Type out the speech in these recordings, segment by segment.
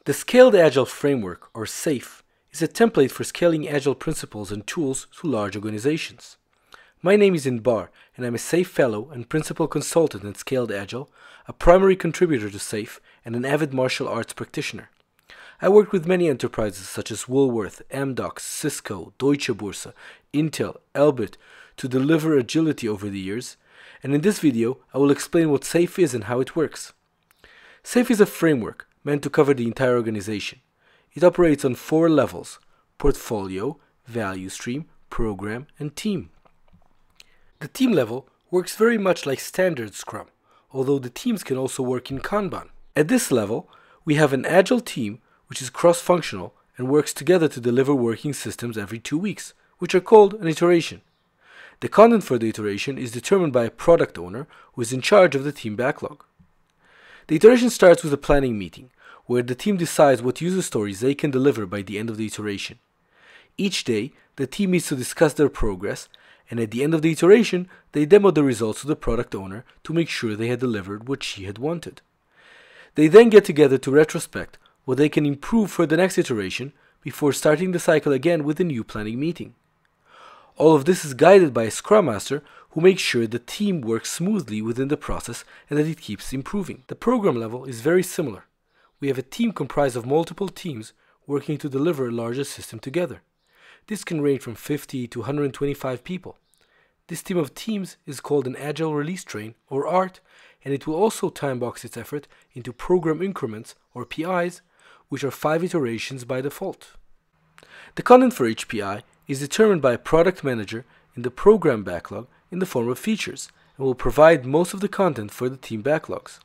The Scaled Agile Framework, or SAFe, is a template for scaling Agile principles and tools to large organizations. My name is Inbar, and I'm a SAFe Fellow and Principal Consultant in Scaled Agile, a primary contributor to SAFe, and an avid martial arts practitioner. I worked with many enterprises such as Woolworth, Amdocs, Cisco, Deutsche Börse, Intel, Elbit to deliver agility over the years, and in this video I will explain what SAFe is and how it works. SAFe is a framework meant to cover the entire organization. It operates on 4 levels: portfolio, value stream, program, and team. The team level works very much like standard Scrum, although the teams can also work in Kanban. At this level, we have an Agile team which is cross-functional and works together to deliver working systems every 2 weeks, which are called an iteration. The content for the iteration is determined by a product owner who is in charge of the team backlog. The iteration starts with a planning meeting, where the team decides what user stories they can deliver by the end of the iteration. Each day, the team meets to discuss their progress, and at the end of the iteration, they demo the results to the product owner to make sure they had delivered what she had wanted. They then get together to retrospect what they can improve for the next iteration before starting the cycle again with a new planning meeting. All of this is guided by a Scrum Master who makes sure the team works smoothly within the process and that it keeps improving. The program level is very similar. We have a team comprised of multiple teams working to deliver a larger system together. This can range from 50 to 125 people. This team of teams is called an Agile Release Train, or ART, and it will also time box its effort into program increments, or PIs, which are 5 iterations by default. The content for each PI is determined by a product manager in the program backlog in the form of features, and will provide most of the content for the team backlogs.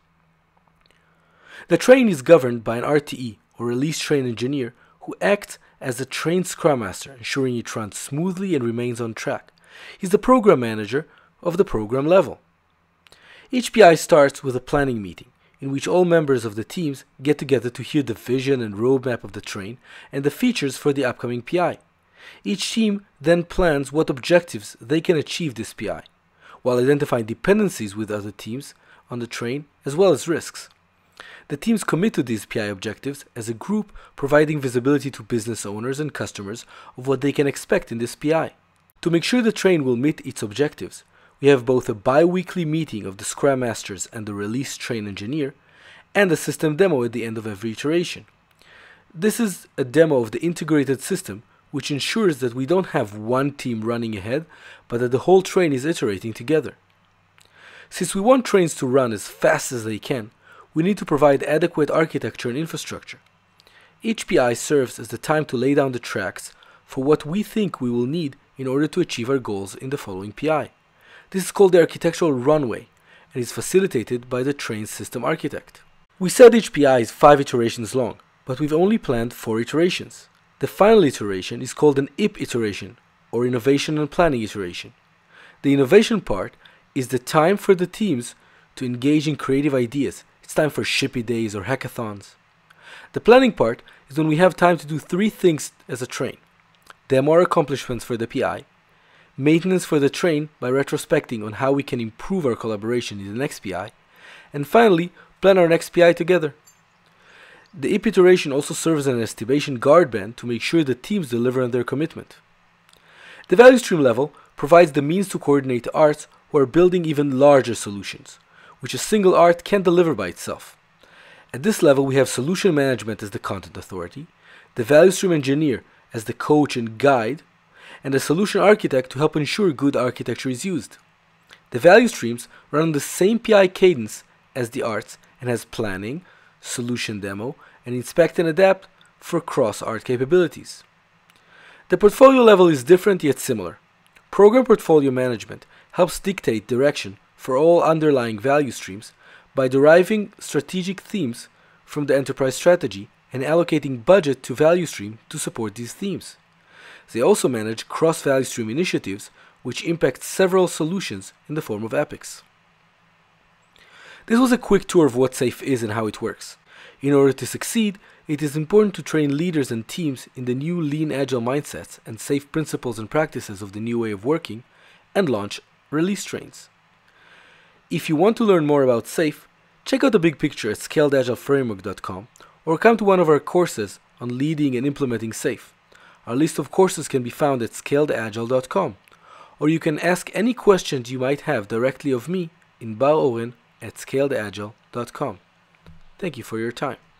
The train is governed by an RTE, or Release Train Engineer, who acts as the trained Scrum Master, ensuring it runs smoothly and remains on track. He's the program manager of the program level. Each PI starts with a planning meeting, in which all members of the teams get together to hear the vision and roadmap of the train and the features for the upcoming PI. Each team then plans what objectives they can achieve this PI, while identifying dependencies with other teams on the train as well as risks. The teams commit to these PI objectives as a group, providing visibility to business owners and customers of what they can expect in this PI. To make sure the train will meet its objectives, we have both a bi-weekly meeting of the Scrum Masters and the Release Train Engineer, and a system demo at the end of every iteration. This is a demo of the integrated system, which ensures that we don't have one team running ahead, but that the whole train is iterating together. Since we want trains to run as fast as they can, we need to provide adequate architecture and infrastructure. Each PI serves as the time to lay down the tracks for what we think we will need in order to achieve our goals in the following PI. This is called the architectural runway and is facilitated by the train system architect. We said each PI is 5 iterations long, but we've only planned 4 iterations. The final iteration is called an IP iteration, or Innovation and Planning iteration. The innovation part is the time for the teams to engage in creative ideas. It's time for shippy days or hackathons. The planning part is when we have time to do 3 things as a train: demo our accomplishments for the PI, maintenance for the train by retrospecting on how we can improve our collaboration in the next PI, and finally, plan our next PI together. The IP iteration also serves as an estimation guard band to make sure the teams deliver on their commitment. The value stream level provides the means to coordinate arts who are building even larger solutions, which a single art can't deliver by itself. At this level, we have solution management as the content authority, the value stream engineer as the coach and guide, and a solution architect to help ensure good architecture is used. The value streams run on the same PI cadence as the arts and has planning, solution demo, and inspect and adapt for cross-art capabilities. The portfolio level is different yet similar. Program portfolio management helps dictate direction for all underlying value streams by deriving strategic themes from the enterprise strategy and allocating budget to value stream to support these themes. They also manage cross-value stream initiatives which impact several solutions in the form of epics. This was a quick tour of what SAFe is and how it works. In order to succeed, it is important to train leaders and teams in the new lean agile mindsets and SAFe principles and practices of the new way of working, and launch release trains. If you want to learn more about SAFe, check out the big picture at scaledagileFramework.com or come to one of our courses on leading and implementing SAFe. Our list of courses can be found at scaledagile.com, or you can ask any questions you might have directly of me in Bar Oren at scaledagile.com. Thank you for your time.